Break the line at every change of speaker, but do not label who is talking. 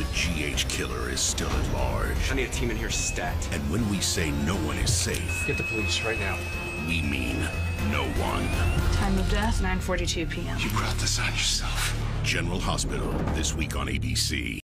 GH killer is still at large.
I need a team in here stat.
And when we say no one is safe,
Get the police right now.
we mean no one.
Time of death, 9:42 p.m.
You brought this on yourself. General Hospital, this week on ABC.